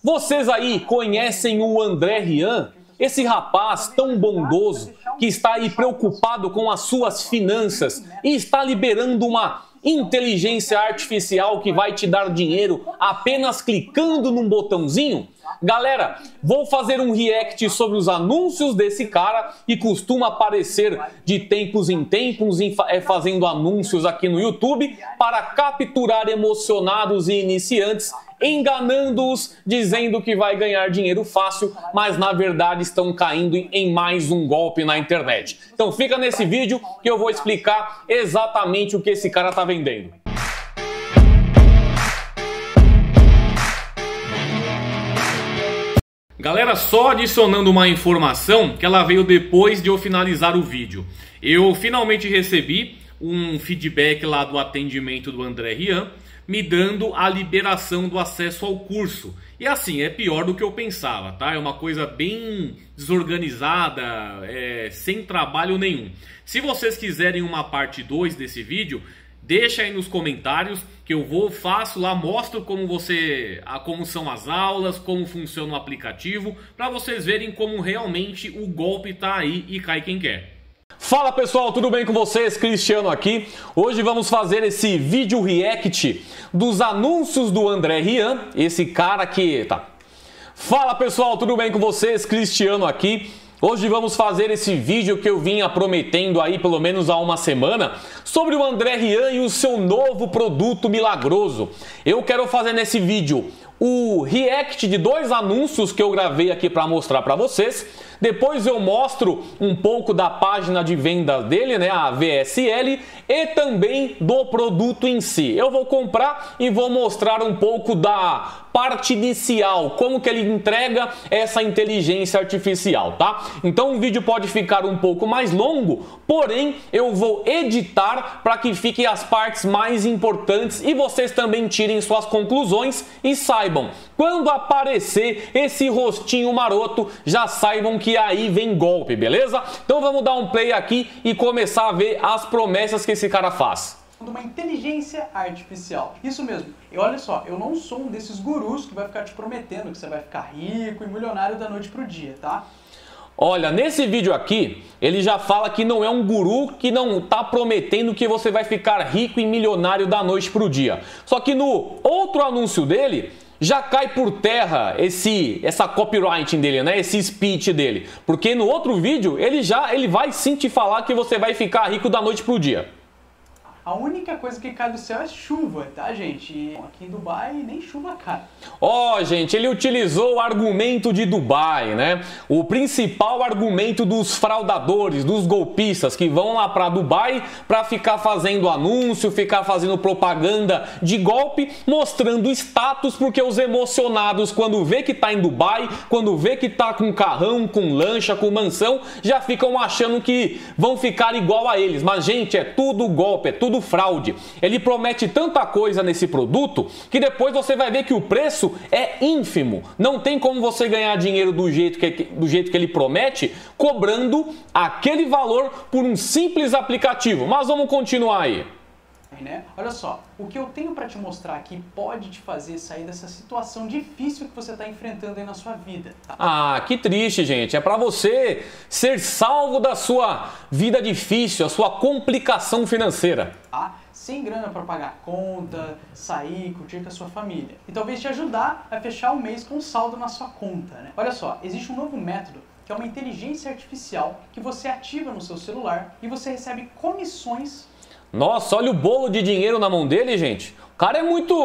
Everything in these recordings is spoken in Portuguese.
Vocês aí conhecem o André Rian? Esse rapaz tão bondoso que está aí preocupado com as suas finanças e está liberando uma inteligência artificial que vai te dar dinheiro apenas clicando num botãozinho? Galera, vou fazer um react sobre os anúncios desse cara que costuma aparecer de tempos em tempos fazendo anúncios aqui no YouTube para capturar emocionados e iniciantes, enganando-os, dizendo que vai ganhar dinheiro fácil, mas na verdade estão caindo em mais um golpe na internet. Então fica nesse vídeo que eu vou explicar exatamente o que esse cara está vendendo. Galera, só adicionando uma informação que ela veio depois de eu finalizar o vídeo. Eu finalmente recebi um feedback lá do atendimento do André Rian, me dando a liberação do acesso ao curso. E assim, é pior do que eu pensava, tá? É uma coisa bem desorganizada, sem trabalho nenhum. Se vocês quiserem uma parte 2 desse vídeo, deixa aí nos comentários que eu faço lá, mostro como são as aulas, como funciona o aplicativo, para vocês verem como realmente o golpe tá aí e cai quem quer. Fala pessoal, tudo bem com vocês? Cristiano aqui. Hoje vamos fazer esse vídeo react dos anúncios do André Rian, esse cara que tá. Fala pessoal, tudo bem com vocês? Cristiano aqui. Hoje vamos fazer esse vídeo que eu vinha prometendo aí pelo menos há uma semana sobre o André Rian e o seu novo produto milagroso. Eu quero fazer nesse vídeo o react de 2 anúncios que eu gravei aqui para mostrar para vocês. Depois eu mostro um pouco da página de venda dele, né, a VSL, e também do produto em si. Eu vou comprar e vou mostrar um pouco da parte inicial, como que ele entrega essa inteligência artificial, tá? Então o vídeo pode ficar um pouco mais longo, porém eu vou editar para que fiquem as partes mais importantes e vocês também tirem suas conclusões e saibam, quando aparecer esse rostinho maroto, já saibam que aí vem golpe, beleza? Então vamos dar um play aqui e começar a ver as promessas que esse cara faz. Uma inteligência artificial. Isso mesmo. E olha só, eu não sou um desses gurus que vai ficar te prometendo que você vai ficar rico e milionário da noite pro dia, tá? Olha, nesse vídeo aqui, ele já fala que não é um guru, que não tá prometendo que você vai ficar rico e milionário da noite pro dia. Só que no outro anúncio dele, já cai por terra essa copywriting dele, né? Esse speech dele. Porque no outro vídeo, ele vai sim te falar que você vai ficar rico da noite pro dia. A única coisa que cai do céu é chuva, tá, gente? E aqui em Dubai nem chuva cai. Ó, gente, ele utilizou o argumento de Dubai, né? O principal argumento dos fraudadores, dos golpistas que vão lá para Dubai para ficar fazendo anúncio, ficar fazendo propaganda de golpe, mostrando status, porque os emocionados, quando vê que tá em Dubai, quando vê que tá com carrão, com lancha, com mansão, já ficam achando que vão ficar igual a eles. Mas, gente, é tudo golpe, é tudo fraude. Ele promete tanta coisa nesse produto que depois você vai ver que o preço é ínfimo. Não tem como você ganhar dinheiro do jeito que ele promete, cobrando aquele valor por um simples aplicativo. Mas vamos continuar aí. Né? Olha só, o que eu tenho para te mostrar aqui pode te fazer sair dessa situação difícil que você está enfrentando aí na sua vida. Tá? Ah, que triste, gente. É para você ser salvo da sua vida difícil, a sua complicação financeira. Tá? Sem grana para pagar conta, sair, curtir com a sua família. E talvez te ajudar a fechar o mês com saldo na sua conta. Né? Olha só, existe um novo método que é uma inteligência artificial que você ativa no seu celular e você recebe comissões. Nossa, olha o bolo de dinheiro na mão dele, gente. O cara é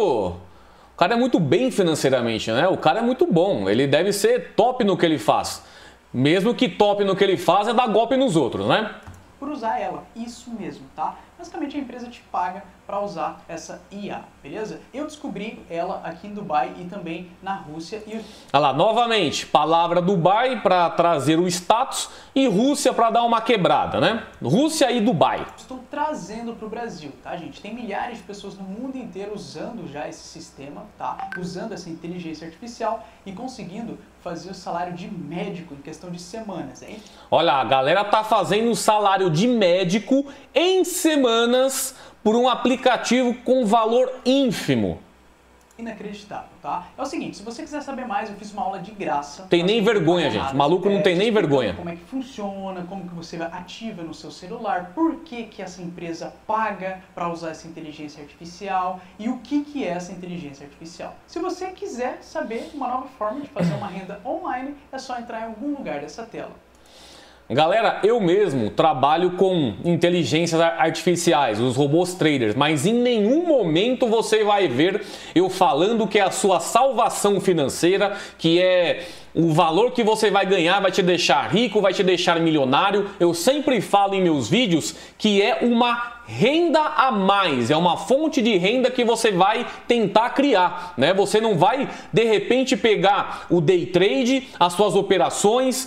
muito bem financeiramente, né? O cara é muito bom. Ele deve ser top no que ele faz. Mesmo que top no que ele faz é dar golpe nos outros, né? Por usar ela, isso mesmo, tá? Basicamente a empresa te paga para usar essa IA, beleza? Eu descobri ela aqui em Dubai e também na Rússia. E... Olha lá, novamente, palavra Dubai para trazer o status e Rússia para dar uma quebrada, né? Rússia e Dubai. Estou trazendo para o Brasil, tá, gente? Tem milhares de pessoas no mundo inteiro usando já esse sistema, tá? Usando essa inteligência artificial e conseguindo fazer o salário de médico em questão de semanas, hein? Olha, a galera tá fazendo o salário de médico em semanas por um aplicativo com valor ínfimo. inacreditável, tá? É o seguinte, se você quiser saber mais, eu fiz uma aula de graça. Tem nem vergonha, gente. O maluco não tem nem vergonha. Como é que funciona, como que você ativa no seu celular, por que que essa empresa paga para usar essa inteligência artificial e o que que é essa inteligência artificial. Se você quiser saber uma nova forma de fazer uma renda online, é só entrar em algum lugar dessa tela. Galera, eu mesmo trabalho com inteligências artificiais, os robôs traders, mas em nenhum momento você vai ver eu falando que é a sua salvação financeira, que é o valor que você vai ganhar, vai te deixar rico, vai te deixar milionário. Eu sempre falo em meus vídeos que é uma renda a mais, é uma fonte de renda que você vai tentar criar, né? Você não vai de repente pegar o day trade, as suas operações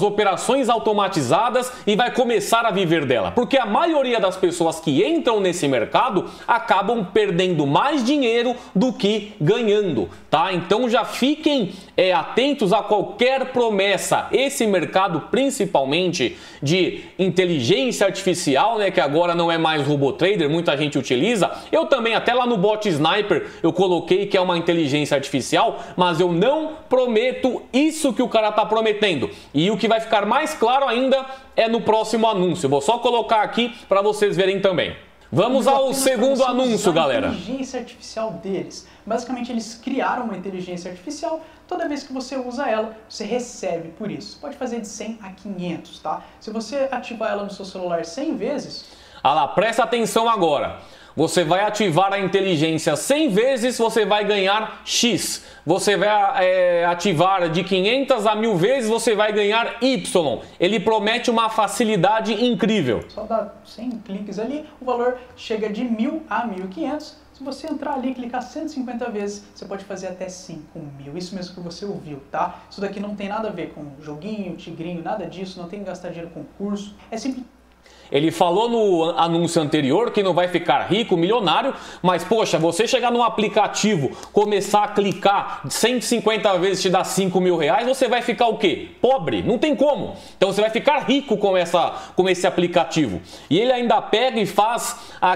automatizadas e vai começar a viver dela, porque a maioria das pessoas que entram nesse mercado acabam perdendo mais dinheiro do que ganhando, tá? Então já fiquem atentos a qualquer promessa. Esse mercado, principalmente de inteligência artificial, né, que agora não é mais robô trader, muita gente utiliza. Eu também, até lá no bot Sniper, eu coloquei que é uma inteligência artificial, mas eu não prometo isso que o cara tá prometendo. E o que vai ficar mais claro ainda é no próximo anúncio. Vou só colocar aqui para vocês verem também. Vamos ao segundo anúncio, galera. A inteligência artificial deles. Basicamente, eles criaram uma inteligência artificial. Toda vez que você usa ela, você recebe por isso. Pode fazer de 100 a 500, tá? Se você ativar ela no seu celular 100 vezes... Ah lá, presta atenção agora. Você vai ativar a inteligência 100 vezes, você vai ganhar X. Você vai ativar de 500 a 1000 vezes, você vai ganhar Y. Ele promete uma facilidade incrível. Só dá 100 cliques ali, o valor chega de 1000 a 1500. Se você entrar ali e clicar 150 vezes, você pode fazer até 5.000. Isso mesmo que você ouviu, tá? Isso daqui não tem nada a ver com joguinho, tigrinho, nada disso. Não tem que gastar dinheiro com curso. É simples. Ele falou no anúncio anterior que não vai ficar rico, milionário, mas poxa, você chegar num aplicativo, começar a clicar 150 vezes te dá 5.000 reais, você vai ficar o quê? Pobre? Não tem como. Então você vai ficar rico com esse aplicativo. E ele ainda pega e faz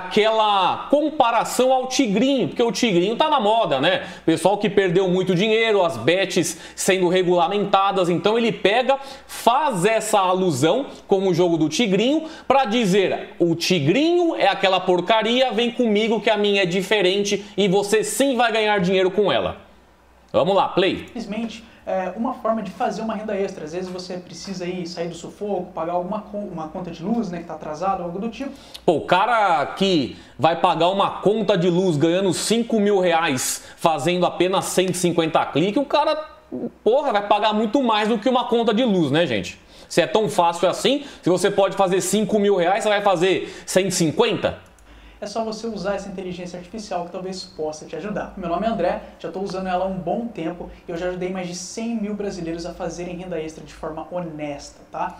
aquela comparação ao tigrinho, porque o tigrinho tá na moda, né? Pessoal que perdeu muito dinheiro, as bets sendo regulamentadas, então ele pega, faz essa alusão com o jogo do tigrinho para dizer, o tigrinho é aquela porcaria, vem comigo que a minha é diferente e você sim vai ganhar dinheiro com ela. Vamos lá, play. Simplesmente uma forma de fazer uma renda extra. Às vezes você precisa ir sair do sufoco, pagar uma conta de luz, né, que está atrasado, algo do tipo. Pô, o cara que vai pagar uma conta de luz ganhando 5.000 reais fazendo apenas 150 cliques, o cara, porra, vai pagar muito mais do que uma conta de luz, né, gente? Se é tão fácil assim, se você pode fazer 5.000 reais, você vai fazer 150? É só você usar essa inteligência artificial que talvez possa te ajudar. Meu nome é André, já estou usando ela há um bom tempo e eu já ajudei mais de 100.000 brasileiros a fazerem renda extra de forma honesta, tá?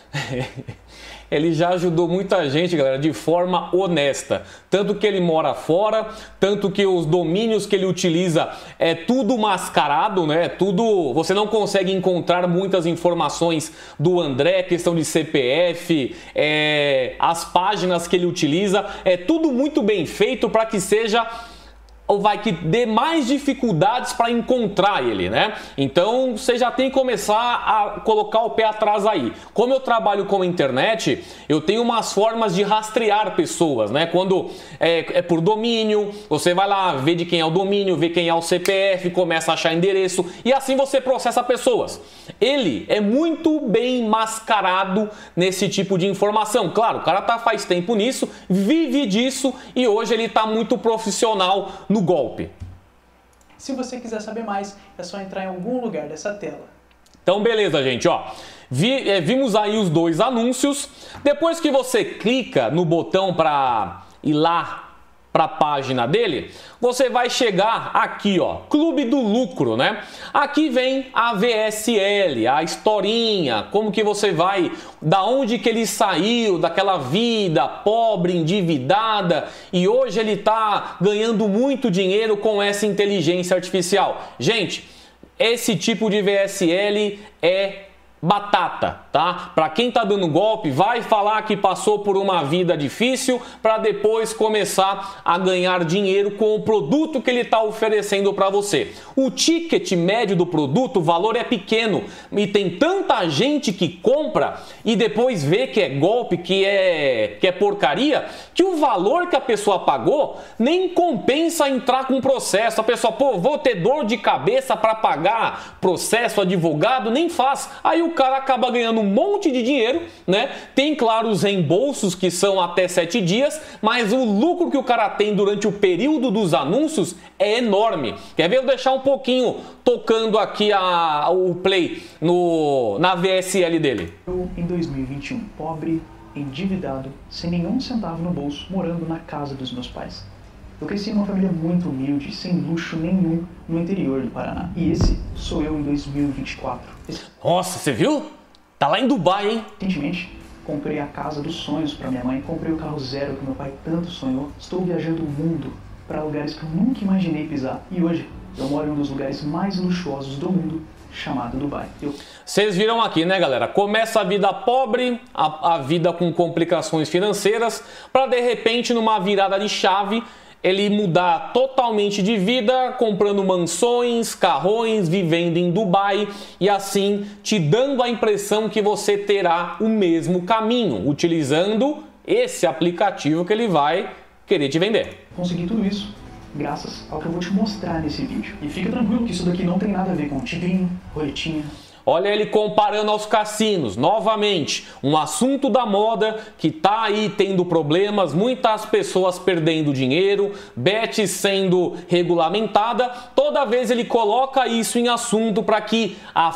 Ele já ajudou muita gente, galera, de forma honesta. Tanto que ele mora fora, tanto que os domínios que ele utiliza é tudo mascarado, né? Tudo, você não consegue encontrar muitas informações do André, questão de CPF, as páginas que ele utiliza, é tudo muito bem feito para que seja ou vai que dê mais dificuldades para encontrar ele, né? Então você já tem que começar a colocar o pé atrás aí. Como eu trabalho com a internet, eu tenho umas formas de rastrear pessoas, né? Quando é por domínio, você vai lá ver de quem é o domínio, ver quem é o CPF, começa a achar endereço e assim você processa pessoas. Ele é muito bem mascarado nesse tipo de informação. Claro, o cara tá faz tempo nisso, vive disso e hoje ele tá muito profissional no golpe. Se você quiser saber mais, é só entrar em algum lugar dessa tela. Então beleza, gente, ó. Vimos aí os dois anúncios. Depois que você clica no botão para ir lá para a página dele, você vai chegar aqui, ó, Clube do Lucro, né? Aqui vem a VSL, a historinha, como que você vai, da onde que ele saiu, daquela vida pobre, endividada, e hoje ele tá ganhando muito dinheiro com essa inteligência artificial. Gente, esse tipo de VSL é batata, tá? Para quem tá dando golpe, vai falar que passou por uma vida difícil para depois começar a ganhar dinheiro com o produto que ele tá oferecendo para você. O ticket médio do produto, o valor é pequeno e tem tanta gente que compra e depois vê que é golpe, que é porcaria, que o valor que a pessoa pagou nem compensa entrar com processo. A pessoa, pô, vou ter dor de cabeça para pagar processo, advogado, nem faz. Aí o cara acaba ganhando um monte de dinheiro, né? Tem, claro, os reembolsos que são até 7 dias, mas o lucro que o cara tem durante o período dos anúncios é enorme. Quer ver eu deixar um pouquinho tocando aqui o play na VSL dele? Eu, em 2021, pobre, endividado, sem nenhum centavo no bolso, morando na casa dos meus pais. Eu cresci numa família muito humilde, sem luxo nenhum, no interior do Paraná. E esse sou eu em 2024. Nossa, você viu? Tá lá em Dubai, hein? Recentemente, comprei a casa dos sonhos para minha mãe, comprei o carro zero que meu pai tanto sonhou. Estou viajando o mundo para lugares que eu nunca imaginei pisar. E hoje, eu moro em um dos lugares mais luxuosos do mundo, chamado Dubai. Vocês viram aqui, né, galera? Começa a vida pobre, a vida com complicações financeiras, para de repente, numa virada de chave, ele mudar totalmente de vida, comprando mansões, carrões, vivendo em Dubai e assim te dando a impressão que você terá o mesmo caminho, utilizando esse aplicativo que ele vai querer te vender. Consegui tudo isso graças ao que eu vou te mostrar nesse vídeo. E fica tranquilo que isso daqui não tem nada a ver com tigrinho, roletinha. Olha ele comparando aos cassinos, novamente, um assunto da moda que tá aí tendo problemas, muitas pessoas perdendo dinheiro, bet sendo regulamentada. Toda vez ele coloca isso em assunto para que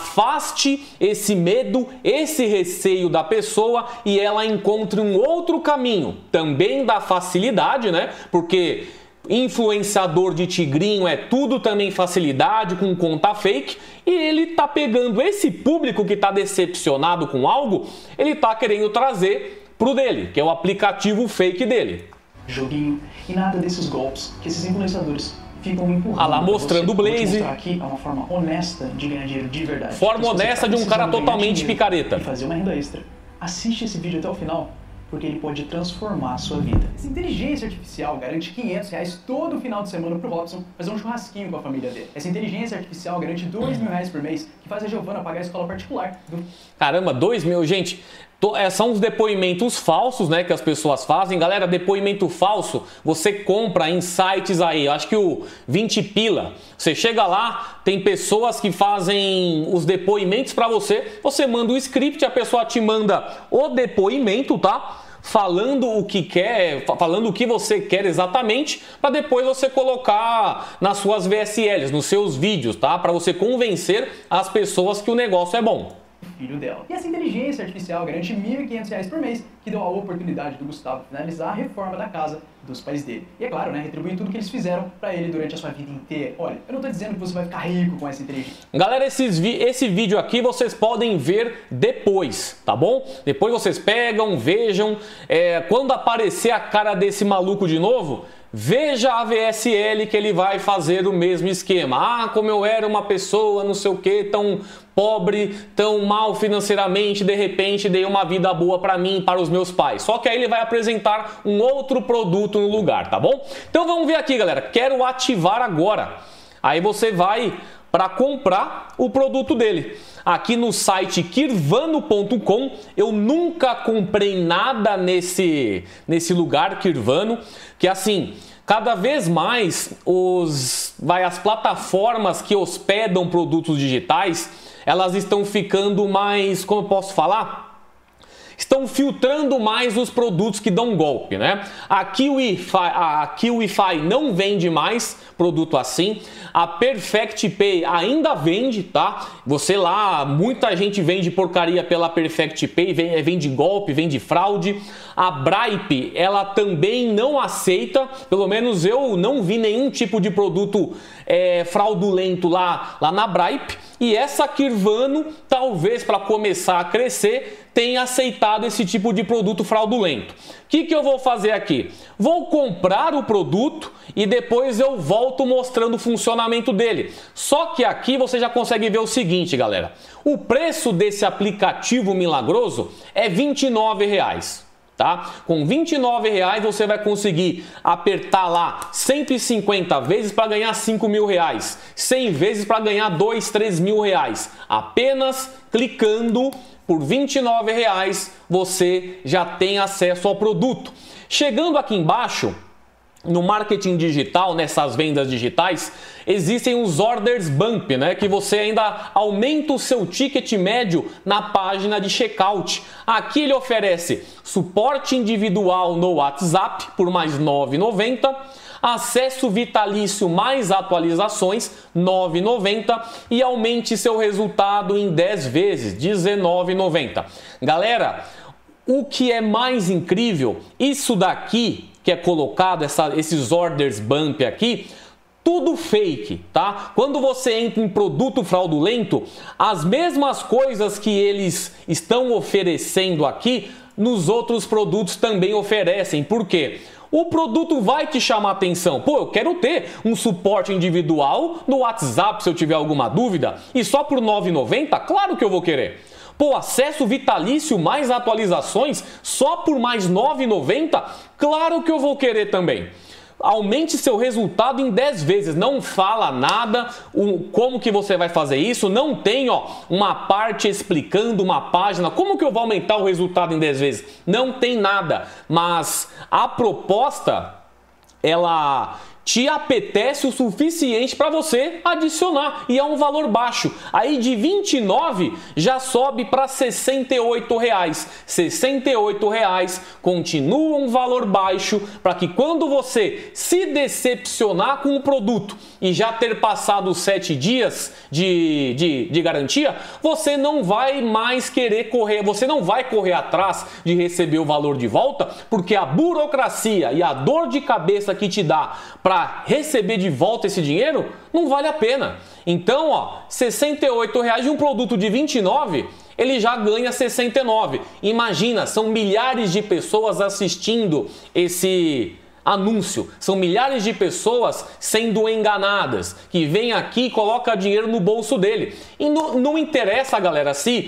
afaste esse medo, esse receio da pessoa e ela encontre um outro caminho, também da facilidade, né? Porque influenciador de tigrinho é tudo também facilidade, com conta fake, e ele tá pegando esse público que tá decepcionado com algo, ele tá querendo trazer pro dele, que é o aplicativo fake dele. Joguinho e nada desses golpes que esses influenciadores ficam empurrando. Ah lá, mostrando o Blaze. Vou te mostrar aqui uma forma honesta de ganhar dinheiro de verdade. Forma honesta de um cara totalmente picareta. E fazer uma renda extra. Assiste esse vídeo até o final, porque ele pode transformar a sua vida. Essa inteligência artificial garante R$500 todo final de semana pro Robson fazer um churrasquinho com a família dele. Essa inteligência artificial garante R$2.000 por mês, que faz a Giovana pagar a escola particular. Caramba, 2 mil, gente. São os depoimentos falsos, né, que as pessoas fazem. Galera, depoimento falso, você compra em sites aí, acho que o 20 pila. Você chega lá, tem pessoas que fazem os depoimentos para você, você manda o script, a pessoa te manda o depoimento, tá? Falando o que quer, falando o que você quer exatamente, para depois você colocar nas suas VSLs, nos seus vídeos, tá? Para você convencer as pessoas que o negócio é bom. Filho dela. E essa inteligência artificial garante R$1.500 por mês, que deu a oportunidade do Gustavo finalizar a reforma da casa dos pais dele. E é claro, né, retribuir tudo que eles fizeram pra ele durante a sua vida inteira. Olha, eu não tô dizendo que você vai ficar rico com essa inteligência. Galera, esse vídeo aqui vocês podem ver depois, tá bom? Depois vocês pegam, vejam, quando aparecer a cara desse maluco de novo, veja a VSL que ele vai fazer o mesmo esquema. Ah, como eu era uma pessoa, não sei o que, tão pobre, tão mal financeiramente, de repente dei uma vida boa para mim, para os meus pais. Só que aí ele vai apresentar um outro produto no lugar, tá bom? Então vamos ver aqui, galera. Quero ativar agora. Aí você vai para comprar o produto dele. Aqui no site Kirvano.com, eu nunca comprei nada nesse lugar, Kirvano, que assim, cada vez mais as plataformas que hospedam produtos digitais, elas estão ficando mais, como eu posso falar? Estão filtrando mais os produtos que dão golpe, né? A KiwiFi não vende mais produto assim. A Perfect Pay ainda vende, tá? Você lá, muita gente vende porcaria pela Perfect Pay, vende golpe, vende fraude. A Bripe, ela também não aceita, pelo menos eu não vi nenhum tipo de produto fraudulento lá na Bripe. E essa Kirvano talvez para começar a crescer, tenha aceitado esse tipo de produto fraudulento. O que eu vou fazer aqui? Vou comprar o produto e depois eu volto mostrando o funcionamento dele. Só que aqui você já consegue ver o seguinte, galera. O preço desse aplicativo milagroso é R$29. Tá? Com R$29 você vai conseguir apertar lá 150 vezes para ganhar R$5.000, 100 vezes para ganhar R$2.000, R$3.000. Apenas clicando por R$29 você já tem acesso ao produto. Chegando aqui embaixo, no marketing digital, nessas vendas digitais, existem os orders bump, né? Que você ainda aumenta o seu ticket médio na página de checkout. Aqui ele oferece suporte individual no WhatsApp por mais R$ 9,90, acesso vitalício mais atualizações R$ 9,90 e aumente seu resultado em 10 vezes R$ 19,90. Galera, o que é mais incrível, isso daqui que é colocado, esses orders bump aqui, tudo fake, tá? Quando você entra em produto fraudulento, as mesmas coisas que eles estão oferecendo aqui, nos outros produtos também oferecem. Por quê? O produto vai te chamar a atenção. Pô, eu quero ter um suporte individual no WhatsApp se eu tiver alguma dúvida. E só por R$ 9,90? Claro que eu vou querer. Pô, acesso vitalício mais atualizações só por mais R$ 9,90? Claro que eu vou querer também. Aumente seu resultado em 10 vezes. Não fala nada como que você vai fazer isso. Não tem uma parte explicando, uma página. Como que eu vou aumentar o resultado em 10 vezes? Não tem nada. Mas a proposta, ela te apetece o suficiente para você adicionar e é um valor baixo. Aí de 29 já sobe para R$ 68. R$ 68 continua um valor baixo para que quando você se decepcionar com o produto e já ter passado os 7 dias de garantia, você não vai mais querer correr, você não vai correr atrás de receber o valor de volta, porque a burocracia e a dor de cabeça que te dá para receber de volta esse dinheiro, não vale a pena. Então, R$ 68 de um produto de 29, ele já ganha 69. Imagina, são milhares de pessoas assistindo esse anúncio. São milhares de pessoas sendo enganadas, que vem aqui e coloca dinheiro no bolso dele. E não interessa, galera, se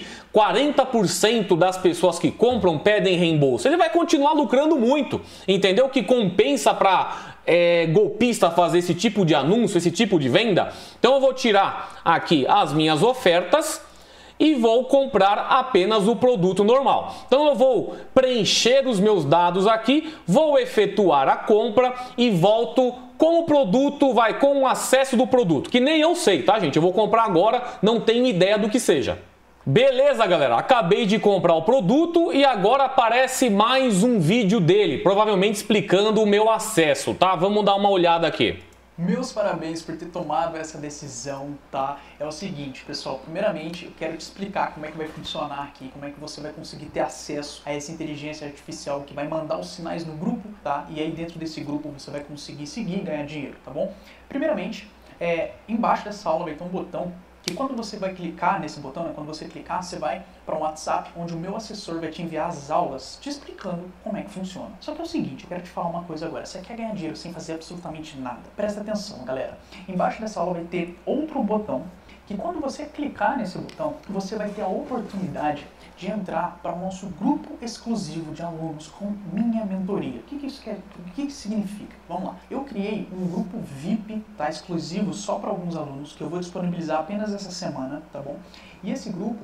40% das pessoas que compram pedem reembolso. Ele vai continuar lucrando muito, entendeu? Que compensa para golpista fazer esse tipo de anúncio, esse tipo de venda. Então eu vou tirar aqui as minhas ofertas e vou comprar apenas o produto normal. Então eu vou preencher os meus dados aqui, vou efetuar a compra e volto com o produto, com o acesso do produto, que nem eu sei, tá, gente? Eu vou comprar agora, não tenho ideia do que seja. Beleza, galera, acabei de comprar o produto e agora aparece mais um vídeo dele, provavelmente explicando o meu acesso, tá? Vamos dar uma olhada aqui. Meus parabéns por ter tomado essa decisão, tá? É o seguinte, pessoal, primeiramente eu quero te explicar como é que vai funcionar aqui, como é que você vai conseguir ter acesso a essa inteligência artificial que vai mandar os sinais no grupo, tá? E aí dentro desse grupo você vai conseguir seguir e ganhar dinheiro, tá bom? Primeiramente, embaixo dessa aula vai ter um botão que quando você vai clicar nesse botão, né, quando você clicar, você vai para um WhatsApp, onde o meu assessor vai te enviar as aulas te explicando como é que funciona. Só que é o seguinte, eu quero te falar uma coisa agora. Você quer ganhar dinheiro sem fazer absolutamente nada? Presta atenção, galera. Embaixo dessa aula vai ter outro botão, que quando você clicar nesse botão, você vai ter a oportunidade de entrar para o nosso grupo exclusivo de alunos com minha mentoria. O que isso quer? O que isso significa? Vamos lá. Eu criei um grupo VIP, tá, exclusivo só para alguns alunos, que eu vou disponibilizar apenas essa semana, tá bom? E esse grupo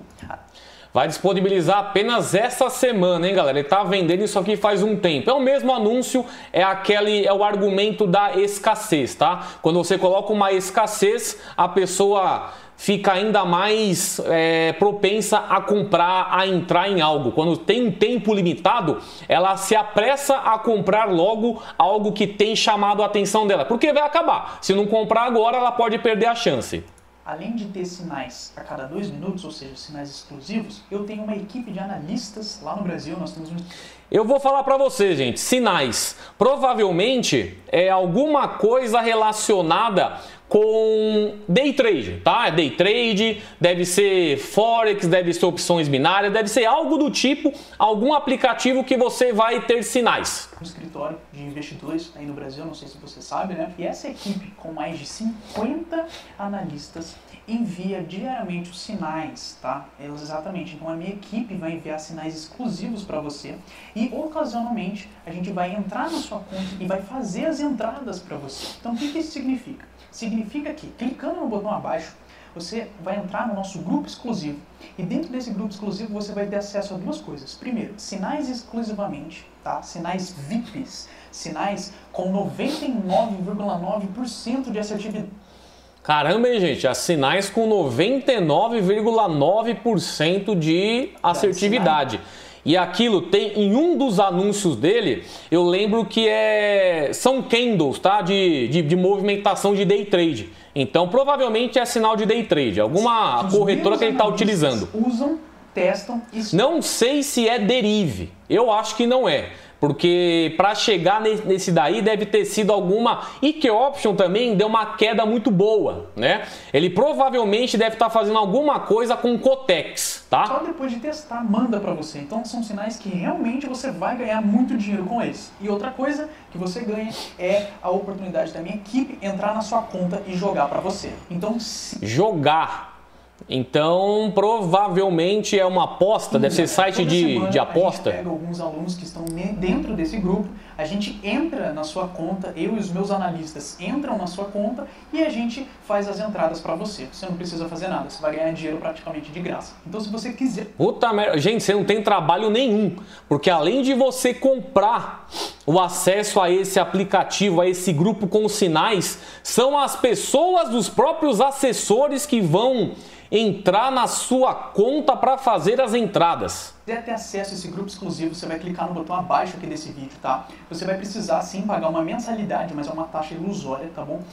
vai disponibilizar apenas essa semana, hein, galera? Ele tá vendendo isso aqui faz um tempo. É o mesmo anúncio, é o argumento da escassez, tá? Quando você coloca uma escassez, a pessoa fica ainda mais propensa a comprar, a entrar em algo. Quando tem um tempo limitado, ela se apressa a comprar logo algo que tem chamado a atenção dela, porque vai acabar. Se não comprar agora, ela pode perder a chance. Além de ter sinais a cada 2 minutos, ou seja, sinais exclusivos, eu tenho uma equipe de analistas lá no Brasil, nós temos Eu vou falar para você, gente, sinais. Provavelmente é alguma coisa relacionada com day trade, tá? Day trade, deve ser forex, deve ser opções binárias, deve ser algo do tipo, algum aplicativo que você vai ter sinais. Um escritório de investidores aí no Brasil, não sei se você sabe, né? E essa equipe com mais de 50 analistas envia diariamente os sinais, tá? Exatamente. Então a minha equipe vai enviar sinais exclusivos para você e ocasionalmente a gente vai entrar na sua conta e vai fazer as entradas para você. Então o que isso significa? Significa que clicando no botão abaixo você vai entrar no nosso grupo exclusivo e dentro desse grupo exclusivo você vai ter acesso a duas coisas. Primeiro, sinais exclusivamente, tá? Sinais VIPs, sinais com 99,9% de assertividade. Caramba, hein, gente? As sinais com 99,9% de assertividade. E aquilo tem, em um dos anúncios dele, eu lembro que são candles, tá? De movimentação de day trade. Então, provavelmente é sinal de day trade. Alguma corretora que ele está utilizando. Usam, testam isso. Não sei se é derive. Eu acho que não é. Porque para chegar nesse daí deve ter sido alguma... E que option também deu uma queda muito boa, né? Ele provavelmente deve estar fazendo alguma coisa com Cotex, tá? Só depois de testar, manda para você. Então são sinais que realmente você vai ganhar muito dinheiro com eles. E outra coisa que você ganha é a oportunidade da minha equipe entrar na sua conta e jogar para você. Então... Jogar... Então, provavelmente é uma aposta, deve ser site de aposta. A gente pega alguns alunos que estão dentro desse grupo, a gente entra na sua conta, eu e os meus analistas entram na sua conta e a gente faz as entradas para você. Você não precisa fazer nada, você vai ganhar dinheiro praticamente de graça. Então, se você quiser... Puta merda, gente, você não tem trabalho nenhum, porque além de você comprar o acesso a esse aplicativo, a esse grupo com sinais, são as pessoas dos próprios assessores que vão entrar na sua conta para fazer as entradas. Se quiser ter acesso a esse grupo exclusivo, você vai clicar no botão abaixo aqui desse vídeo, tá? Você vai precisar sim pagar uma mensalidade, mas é uma taxa ilusória, tá bom?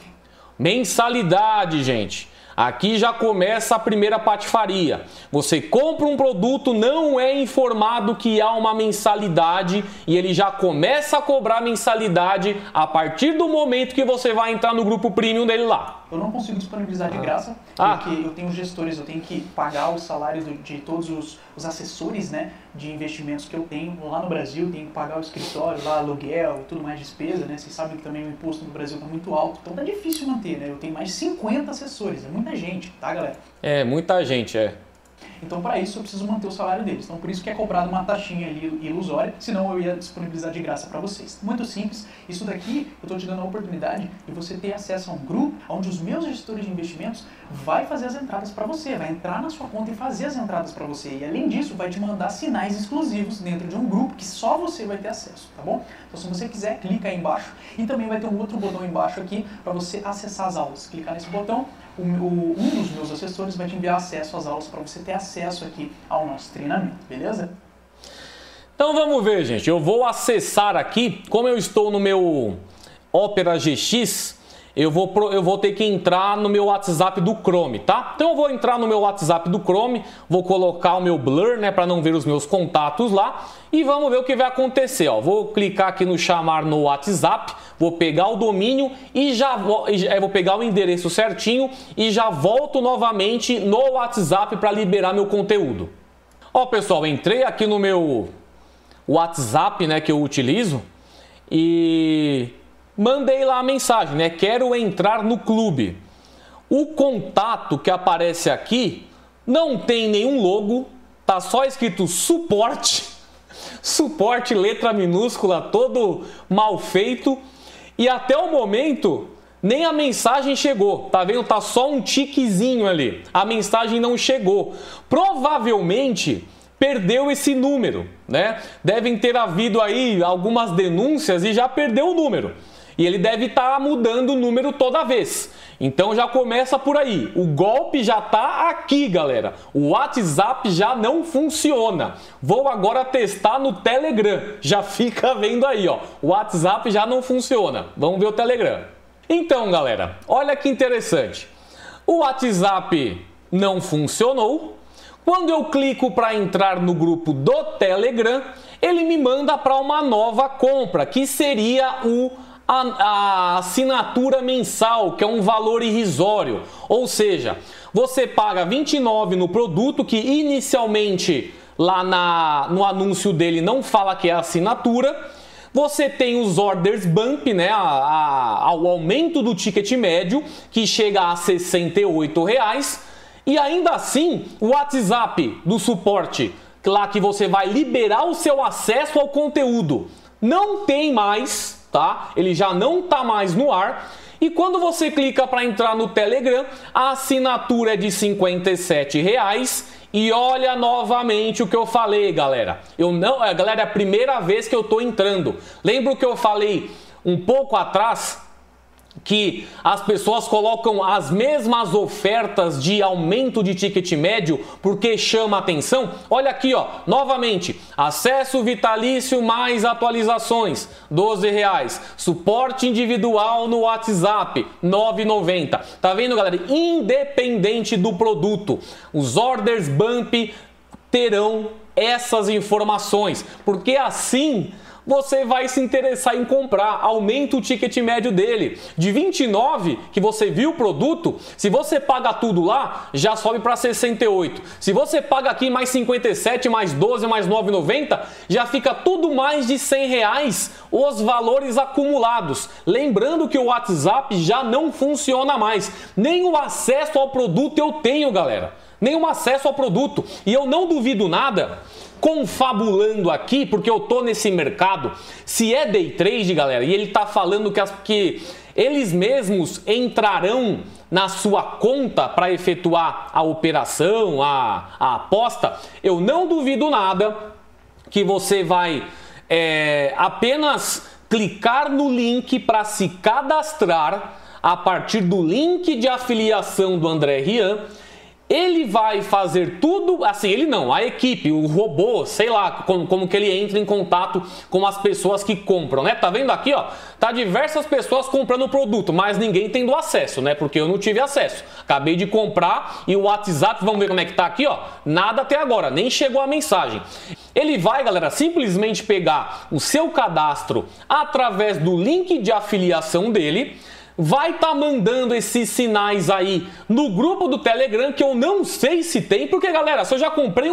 Mensalidade, gente. Aqui já começa a primeira patifaria. Você compra um produto, não é informado que há uma mensalidade e ele já começa a cobrar mensalidade a partir do momento que você vai entrar no grupo premium dele lá. Eu não consigo disponibilizar de graça, porque eu tenho gestores, eu tenho que pagar o salário de todos os assessores, né, de investimentos que eu tenho lá no Brasil, tenho que pagar o escritório, lá, aluguel e tudo mais, despesa, né? Vocês sabem que também o imposto no Brasil está muito alto, então tá difícil manter, né? Eu tenho mais de 50 assessores, é muita gente, tá, galera? É, muita gente, é. Então, para isso, eu preciso manter o salário deles. Então, por isso que é cobrado uma taxinha ali ilusória, senão eu ia disponibilizar de graça para vocês. Muito simples. Isso daqui, eu estou te dando a oportunidade de você ter acesso a um grupo onde os meus gestores de investimentos vai fazer as entradas para você, vai entrar na sua conta e fazer as entradas para você. E, além disso, vai te mandar sinais exclusivos dentro de um grupo que só você vai ter acesso, tá bom? Então, se você quiser, clica aí embaixo e também vai ter um outro botão embaixo aqui para você acessar as aulas. Clicar nesse botão, um dos meus assessores vai te enviar acesso às aulas para você ter acesso aqui ao nosso treinamento, beleza? Então vamos ver, gente. Eu vou acessar aqui, como eu estou no meu Opera GX, eu vou ter que entrar no meu WhatsApp do Chrome, tá? Então eu vou entrar no meu WhatsApp do Chrome, vou colocar o meu blur, né, para não ver os meus contatos lá e vamos ver o que vai acontecer, ó. Vou clicar aqui no chamar no WhatsApp, vou pegar o domínio e vou pegar o endereço certinho e já volto novamente no WhatsApp para liberar meu conteúdo. Ó, pessoal, entrei aqui no meu WhatsApp, né, que eu utilizo e mandei lá a mensagem, né? Quero entrar no clube. O contato que aparece aqui não tem nenhum logo, tá só escrito suporte, suporte letra minúscula, todo mal feito e até o momento nem a mensagem chegou, tá vendo? Tá só um tiquezinho ali, a mensagem não chegou. Provavelmente perdeu esse número, né? Devem ter havido aí algumas denúncias e já perdeu o número. E ele deve estar mudando o número toda vez. Então já começa por aí. O golpe já está aqui, galera. O WhatsApp já não funciona. Vou agora testar no Telegram. Já fica vendo aí, ó. O WhatsApp já não funciona. Vamos ver o Telegram. Então, galera, olha que interessante. O WhatsApp não funcionou. Quando eu clico para entrar no grupo do Telegram, ele me manda para uma nova compra, que seria o a assinatura mensal, que é um valor irrisório. Ou seja, você paga R$29 no produto, que inicialmente lá no anúncio dele não fala que é assinatura. Você tem os orders bump, né, ao aumento do ticket médio, que chega a R$68. E ainda assim, o WhatsApp do suporte, lá que você vai liberar o seu acesso ao conteúdo, não tem mais, tá? Ele já não tá mais no ar. E quando você clica para entrar no Telegram, a assinatura é de R$57. E olha novamente o que eu falei, galera. Galera, é a primeira vez que eu tô entrando. Lembra o que eu falei um pouco atrás? Que as pessoas colocam as mesmas ofertas de aumento de ticket médio porque chama atenção. Olha aqui, ó, novamente, acesso vitalício mais atualizações, R$12. Suporte individual no WhatsApp, R$9,90. Tá vendo, galera? Independente do produto, os orders bump terão essas informações, porque assim você vai se interessar em comprar. Aumenta o ticket médio dele de 29, que você viu o produto. Se você paga tudo lá, já sobe para 68. Se você paga aqui mais 57, mais 12, mais 9,90, já fica tudo mais de R$100 os valores acumulados. Lembrando que o WhatsApp já não funciona mais. Nem o acesso ao produto eu tenho, galera. Nenhum acesso ao produto. E eu não duvido nada, confabulando aqui, porque eu tô nesse mercado, se é day trade, galera, e ele tá falando que eles mesmos entrarão na sua conta para efetuar a operação, a aposta, eu não duvido nada que você vai apenas clicar no link para se cadastrar a partir do link de afiliação do André Rian. Ele vai fazer tudo, assim, ele não, a equipe, o robô, sei lá, como que ele entra em contato com as pessoas que compram, né? Tá vendo aqui, ó, tá diversas pessoas comprando o produto, mas ninguém tendo acesso, né? Porque eu não tive acesso. Acabei de comprar e o WhatsApp, vamos ver como é que tá aqui, ó, nada até agora, nem chegou a mensagem. Ele vai, galera, simplesmente pegar o seu cadastro através do link de afiliação dele, vai estar mandando esses sinais aí no grupo do Telegram, que eu não sei se tem, porque, galera, se eu já comprei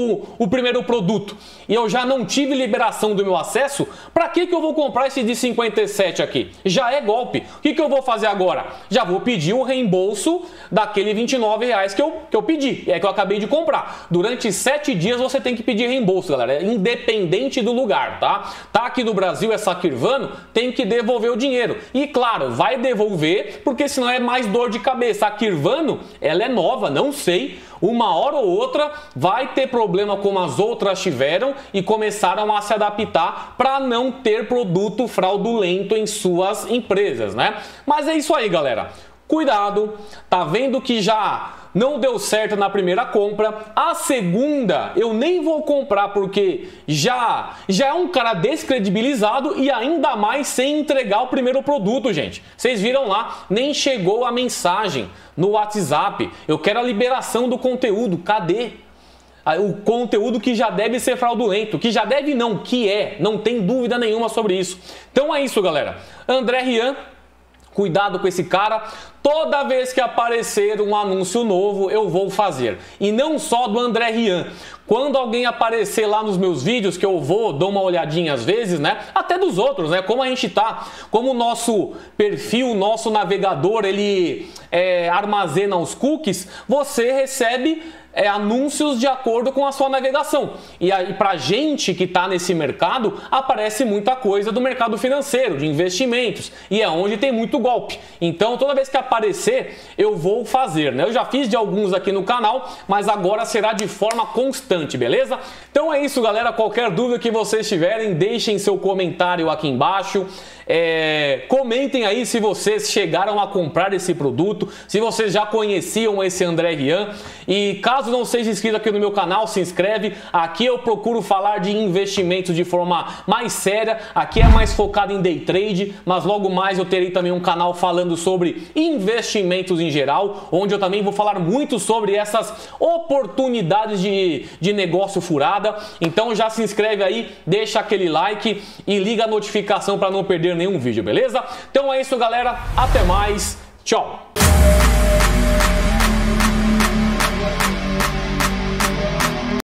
o primeiro produto e eu já não tive liberação do meu acesso, para que eu vou comprar esse de 57 aqui? Já é golpe. O que eu vou fazer agora? Já vou pedir o reembolso daquele R$29 que eu pedi, que eu acabei de comprar. Durante 7 dias você tem que pedir reembolso, galera, independente do lugar, tá? Tá aqui no Brasil, essa Kirvano, tem que devolver o dinheiro. E, claro, vai devolver, porque senão é mais dor de cabeça. A Kirvano, ela é nova, não sei, uma hora ou outra vai ter problema como as outras tiveram e começaram a se adaptar para não ter produto fraudulento em suas empresas, né? Mas é isso aí, galera. Cuidado, tá vendo que já não deu certo na primeira compra, a segunda eu nem vou comprar porque já é um cara descredibilizado e ainda mais sem entregar o primeiro produto, gente. Vocês viram lá, nem chegou a mensagem no WhatsApp. Eu quero a liberação do conteúdo, cadê? O conteúdo que já deve ser fraudulento, que já deve não, que é, não tem dúvida nenhuma sobre isso. Então é isso, galera. André Rian, cuidado com esse cara. Toda vez que aparecer um anúncio novo, eu vou fazer. E não só do André Rian. Quando alguém aparecer lá nos meus vídeos, que eu dou uma olhadinha às vezes, né? Até dos outros, né? Como a gente tá, como o nosso perfil, nosso navegador, ele armazena os cookies, você recebe anúncios de acordo com a sua navegação. E aí, pra gente que tá nesse mercado, aparece muita coisa do mercado financeiro, de investimentos, e é onde tem muito golpe. Então, toda vez que aparecer, eu vou fazer, né? Eu já fiz de alguns aqui no canal, mas agora será de forma constante, beleza? Então é isso, galera. Qualquer dúvida que vocês tiverem, deixem seu comentário aqui embaixo. Comentem aí se vocês chegaram a comprar esse produto, se vocês já conheciam esse André Rian. E caso não seja inscrito aqui no meu canal, se inscreve. Aqui eu procuro falar de investimentos de forma mais séria. Aqui é mais focado em day trade, mas logo mais eu terei também um canal falando sobre investimentos em geral, onde eu também vou falar muito sobre essas oportunidades de negócio furada. Então já se inscreve aí, deixa aquele like e liga a notificação para não perder nenhum vídeo, beleza? Então é isso, galera. Até mais. Tchau.